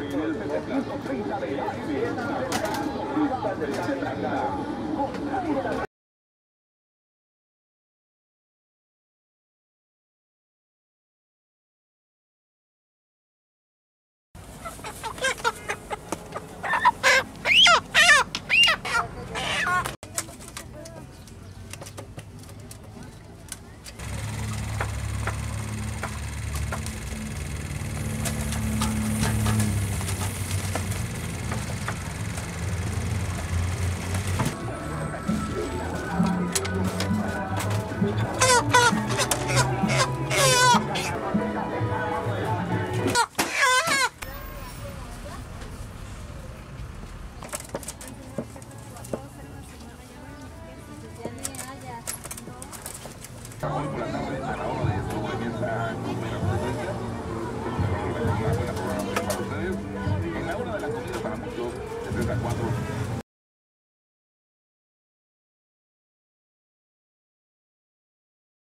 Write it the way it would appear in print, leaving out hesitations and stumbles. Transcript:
Hoy por la tarde a la hora de sobremesa con buena presencia, una buena programación para ustedes. En la hora de la comida para muchos, de 3 a 4.